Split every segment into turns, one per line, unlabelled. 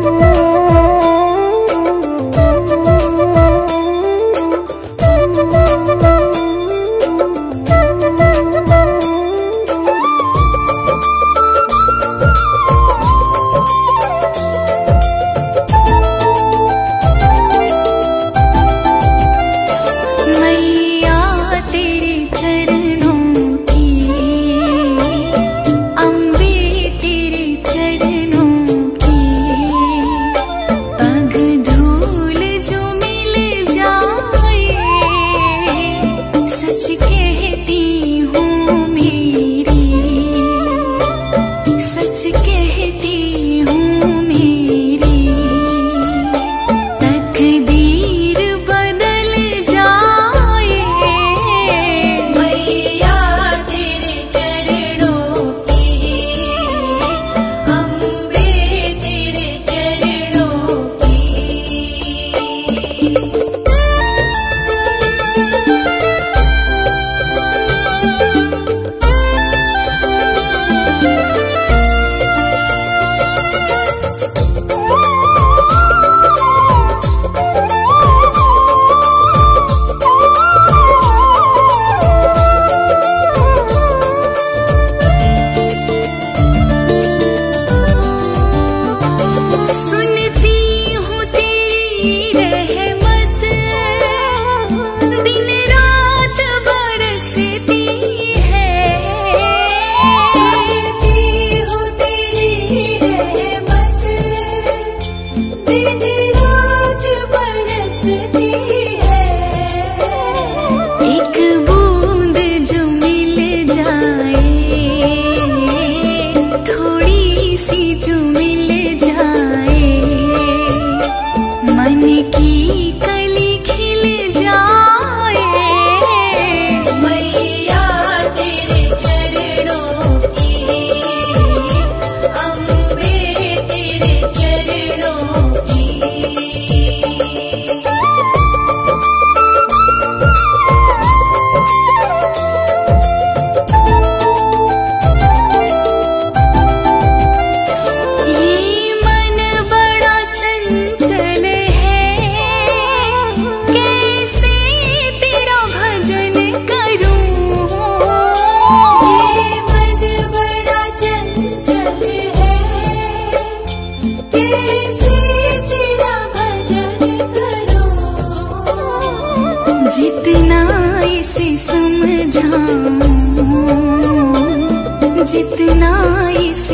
जितना इसे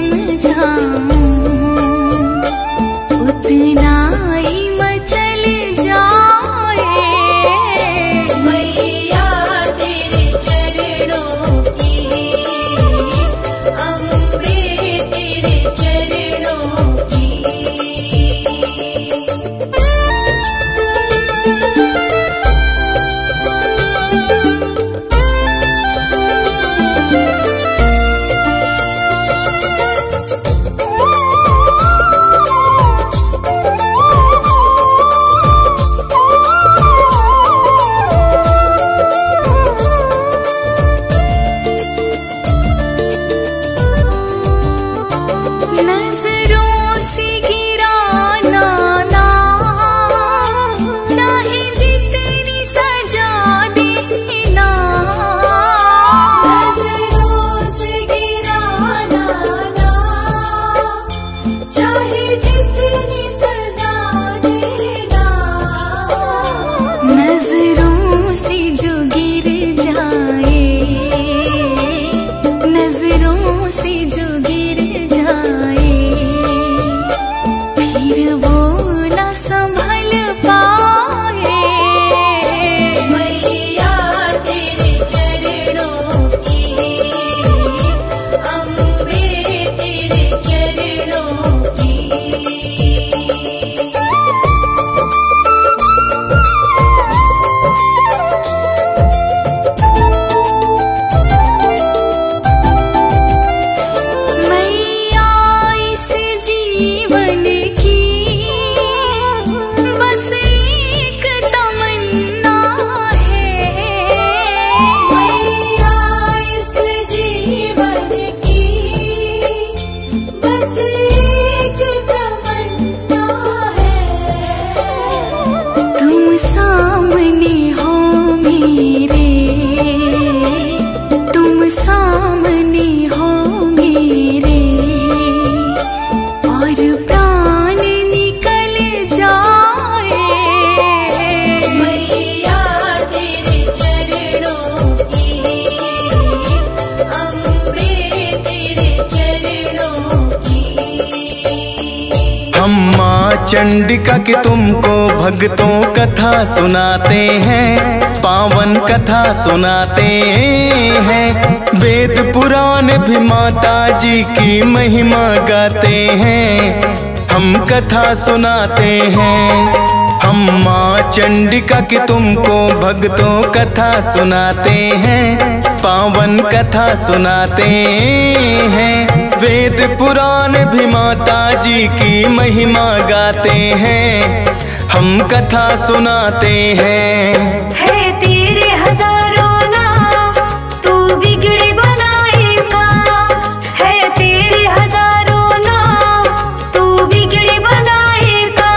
समझाऊं उतना ही मचल जाए।
मैया तेरे चरणों की, अम्बे तेरे चरणों की।
नजरों से गिराना ना, चाहे जितनी सजा देना।
नजरों से गिराना ना, चाहे जितनी सजा देना।
नजरों से जो गिर जाए, नजरों से जो गिर जाए, फिर वो न संभल पाए।
मैया तेरे चरणों की, अम्बे तेरे चरणों की।
मैया इस जीवन की बस एक तमन्ना है।
मैया इस जीवन की बस एक तमन्ना
हम माँ चंडिका की तुमको भक्तों कथा सुनाते हैं, पावन कथा सुनाते हैं। वेद पुराण भी माता जी की महिमा गाते हैं, हम कथा सुनाते हैं। हम माँ चंडिका की तुमको भक्तों कथा सुनाते हैं, पावन कथा सुनाते हैं। वेद पुराण भी माता जी की महिमा गाते हैं, हम कथा सुनाते हैं।
है तेरे हजारों नाम, तू बिगड़ी बनाएगा। है तेरे हजारों नाम, तू बिगड़ी बनाएगा।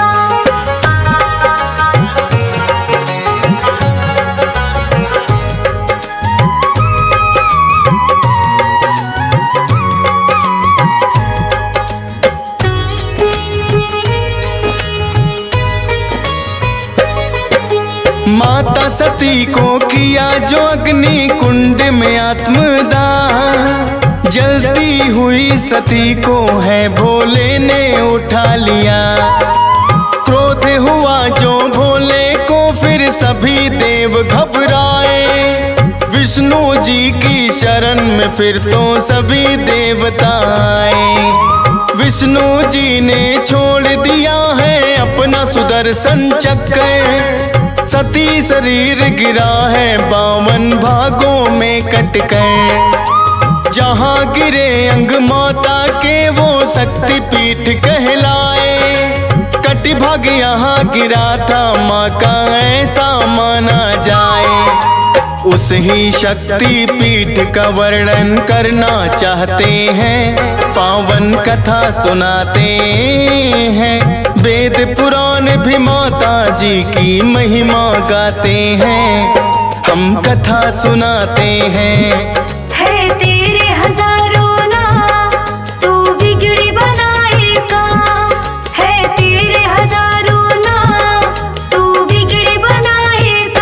माता सती को किया जो अग्नि कुंड में आत्मदाह, जलती हुई सती को है भोले ने उठा लिया। क्रोध हुआ जो भोले को फिर सभी देव घबराए, विष्णु जी की शरण में फिर तो सभी देवता आए। विष्णु जी ने छोड़ दिया है अपना सुदर्शन चक्र, सती शरीर गिरा है 52 भागों में कटकर। जहाँ गिरे अंग माता के वो शक्ति पीठ कहलाए, कटि भाग यहाँ गिरा था माँ का ऐसा माना जाए। उस ही शक्ति पीठ का वर्णन करना चाहते हैं, पावन कथा सुनाते हैं। वेद पुराण भी माता जी की महिमा गाते हैं, हम कथा सुनाते हैं।
है तेरे हजारों नाम, तू बिगड़ी बनाएगा। है तेरे हजारों नाम, तू बिगड़ी बनाएगा।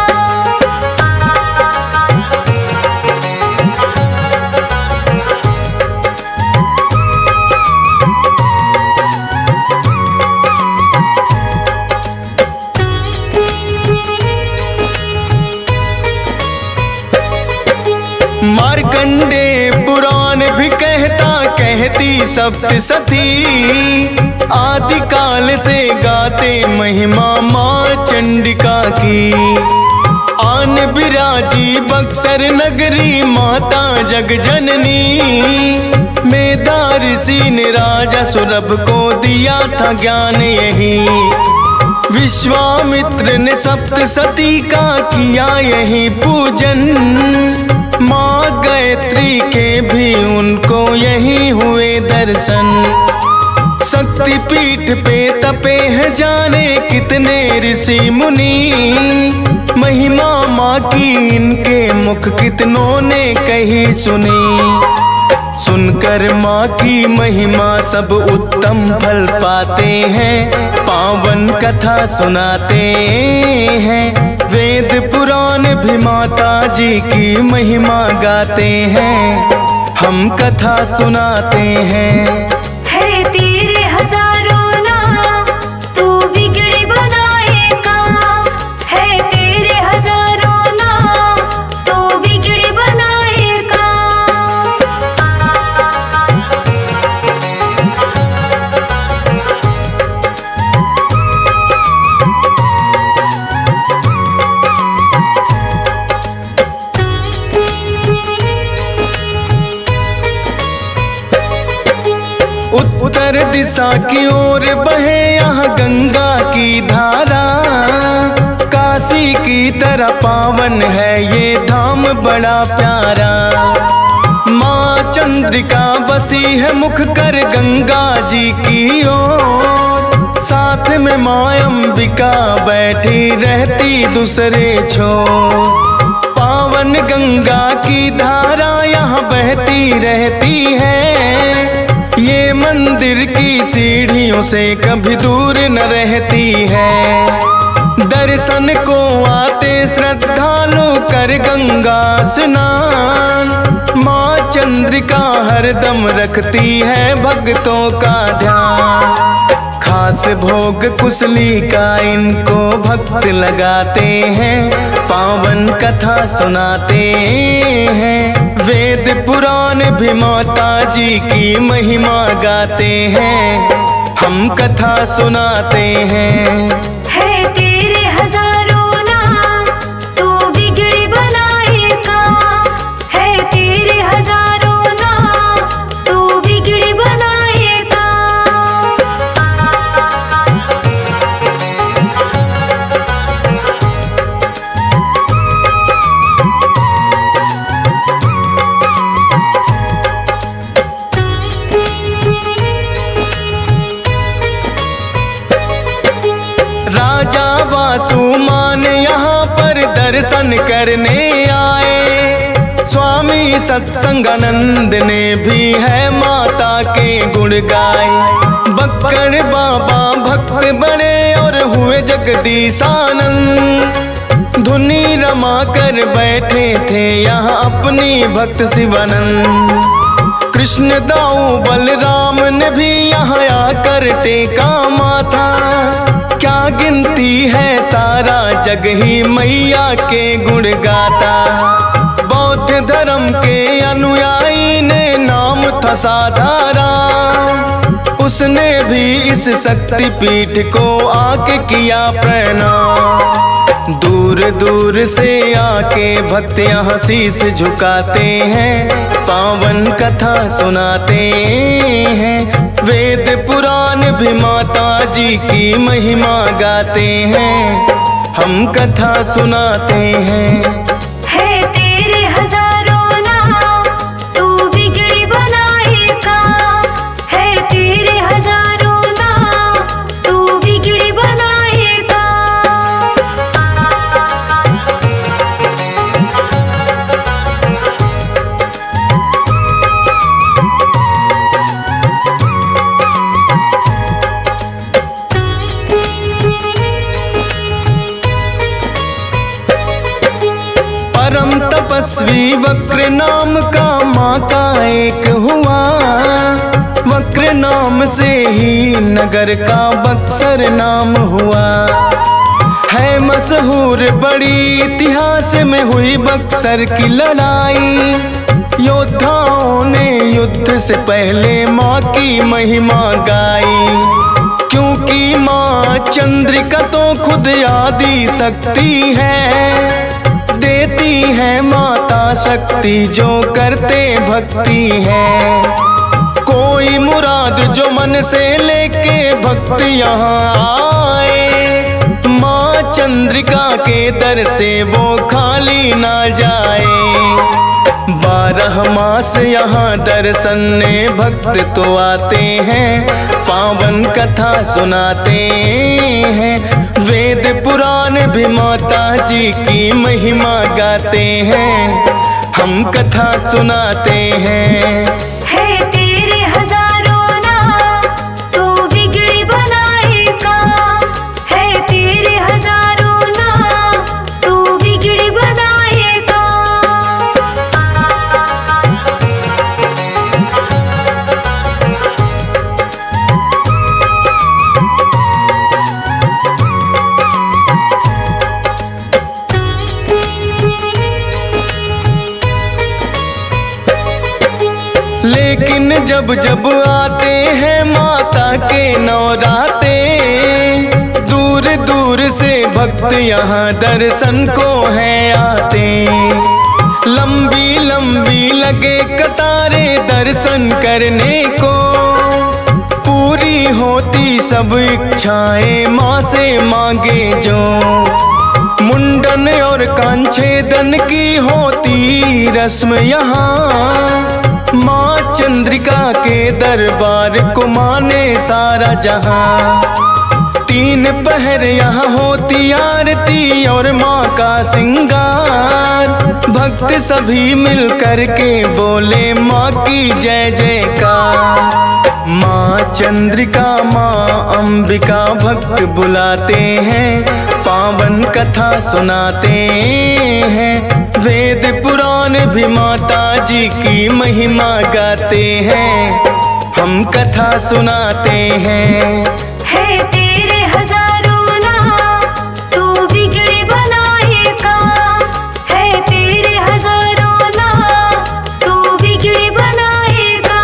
मार्कंडे पुराण भी कहती सप्तसती, आदिकाल से गाते महिमा माँ चंडिका की। आन बिराजी बक्सर नगरी माता जग जननी, मेधा ऋषि ने राजा सुरभ को दिया था ज्ञान यही। विश्वामित्र ने सप्तसती का किया यही पूजन, माँ गायत्री के भी उनको यही हुए दर्शन। शक्ति पीठ पे तपे हैं जाने कितने ऋषि मुनि, महिमा माँ की इनके मुख कितनों ने कही सुनी। सुनकर माँ की महिमा सब उत्तम फल पाते हैं, पावन कथा सुनाते हैं। वेद पुराण भी माता जी की महिमा गाते हैं, हम कथा सुनाते हैं।
है तेरे हजारों नाम, तू बिगड़ी बनाएगा। है तेरे हजारों नाम, तू बिगड़ी बनाएगा।
उत्तर दिशा की ओर बहे यहाँ गंगा की धारा, काशी की तरह पावन है ये धाम बड़ा प्यारा। माँ चंद्रिका बसी है मुख कर गंगा जी की ओर, साथ में माँ अंबिका बैठी रहती दूसरे छोर। पावन गंगा की धारा यहाँ बहती रहती है, ये मंदिर की सीढ़ियों से कभी दूर न रहती है। दर्शन को आते श्रद्धालु कर गंगा स्नान, माँ चंद्रिका हरदम रखती है भक्तों का ध्यान। भोग कुसली का इनको भक्त लगाते हैं, पावन कथा सुनाते हैं। वेद पुराण भी माता जी की महिमा गाते हैं, हम कथा सुनाते हैं।
है तेरे हजारों नाम, तू बिगड़ी बनाएगा। है तेरे हजारों नाम, तू बिगड़ी बनाएगा।
राजा वासुमान यहाँ पर दर्शन करने आए, स्वामी सत्संगानंद ने भी है माता के गुण गाए। बक्कड़ बाबा भक्त बड़े और हुए जगदीशानंद, धुनी रमा कर बैठे थे यहाँ अपनी भक्त शिवानंद। कृष्ण दाऊ बलराम ने भी यहाँ आकर टेका माथा, क्या गिनती है सारा जग ही मैया के गुण गाता। बौद्ध धर्म के अनुयायी ने नाम था साधाराम, उसने भी इस शक्ति पीठ को आके किया प्रणाम। दूर दूर से आके भक्त यहाँ शीश झुकाते हैं, पावन कथा सुनाते हैं। वेद पुराण भी माता जी की महिमा गाते हैं, हम कथा सुनाते हैं।
है तेरे हजारों नाम, तू बिगड़ी बनाएगा। है तेरे हजारों नाम, तू बिगड़ी बनाएगा।
परम तपस्वी वक्र नाम का माँ का एक हुआ, वक्र नाम से ही नगर का बक्सर नाम हुआ। है मशहूर बड़ी इतिहास में हुई बक्सर की लड़ाई, योद्धाओं ने युद्ध से पहले माँ की महिमा गाई। क्योंकि माँ चंद्रिका तो खुद आदि शक्ति है, देती है माता शक्ति जो करते भक्ति है। कोई मुराद जो मन से लेके भक्त यहाँ आए, माँ चंद्रिका के दर से वो खाली ना जाए। 12 मास यहाँ दर्शनने भक्त तो आते हैं, पावन कथा सुनाते हैं। वेद पुराण भी माता जी की महिमा गाते हैं, हम कथा सुनाते हैं।
है तेरे हजारों नाम, तू बिगड़ी बनाएगा। है तेरे हजारों नाम, तू बिगड़ी बनाएगा।
लेकिन जब जब आते हैं माता के नवराते, दूर दूर से भक्त यहाँ दर्शन को है आते। लंबी लंबी लगे कतारे दर्शन करने को, पूरी होती सब इच्छाएं माँ से मांगे जो। मुंडन और कांछेदन की होती रस्म यहाँ, माँ चंद्रिका के दरबार को माने सारा जहां। 3 पहर यहाँ होती आरती और माँ का सिंगार, भक्त सभी मिल करके बोले माँ की जय जयकार। माँ चंद्रिका माँ अंबिका भक्त बुलाते हैं, पावन कथा सुनाते हैं। वेद पुराण भी माता जी की महिमा गाते हैं, हम कथा सुनाते हैं।
है तेरे हजारों नाम, तू बिगड़ी बनाएगा। है तेरे हजारों नाम, तू बिगड़ी बनाएगा।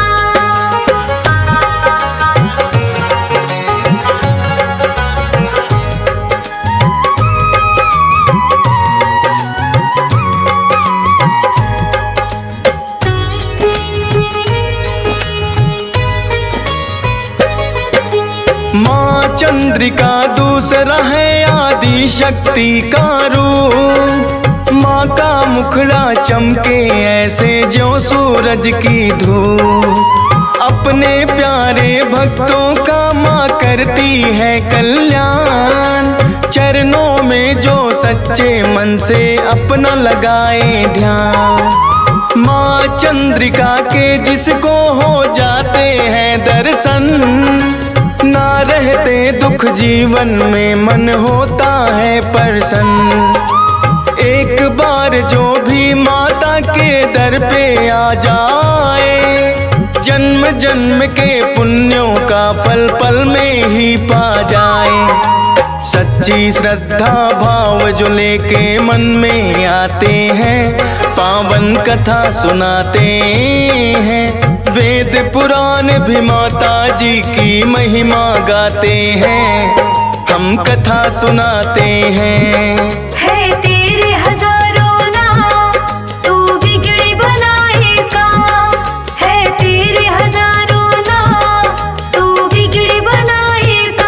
माँ चंद्रिका दूसरा है आदि शक्ति का रूप। माँ का मुखड़ा चमके ऐसे जो सूरज की धूप। अपने प्यारे भक्तों का माँ करती है कल्याण। चरणों में जो सच्चे मन से अपना लगाए ध्यान। माँ चंद्रिका के जिसको हो जाते हैं दर्शन, ना रहते दुख जीवन में मन होता है प्रसन्न। एक बार जो भी माता के दर पे आ जाए, जन्म जन्म के पुण्यों का फल पल में ही पा जाए। सच्ची श्रद्धा भाव जो लेके मन में आते हैं, पावन कथा सुनाते हैं। वेद पुराण भी माता जी की महिमा गाते हैं, हम कथा सुनाते हैं।
है तेरे हजारों नाम, तू बिगड़ी बनाएगा। है तेरे हजारों नाम, तू बिगड़ी बनाएगा।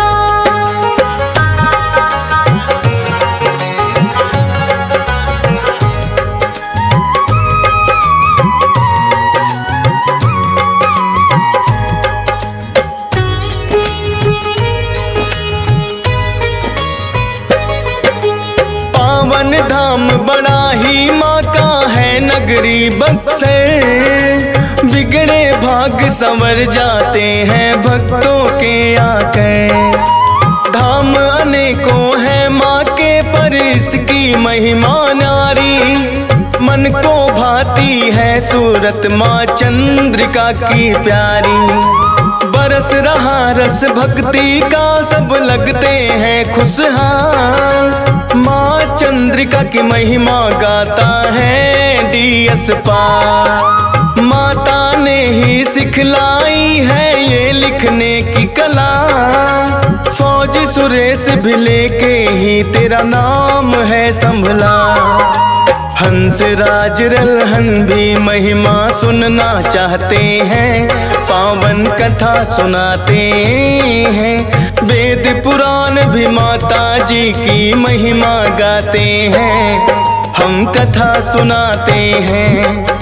पावन धाम बड़ा ही माँ का है नगरी बक्सर। बिगड़े भाग संवर जाते हैं भक्तों के आकर। धाम अनेकों है माँ के पर इसकी महिमा नारी। मन को भाती है सूरत माँ चंद्रिका की प्यारी। बरस रहा रस भक्ति का सब लगते हैं खुशहाल। माँ चंद्रिका की महिमा गाता है डीएस पाल। माता ने ही सिखलाई है ये लिखने की कला। फौज सुरेश भी लेके ही तेरा नाम है संभला। हंस राज रलहन भी महिमा सुनना चाहते हैं, पावन कथा सुनाते हैं। वेद पुराण भी माता जी की महिमा गाते हैं, हम कथा सुनाते हैं।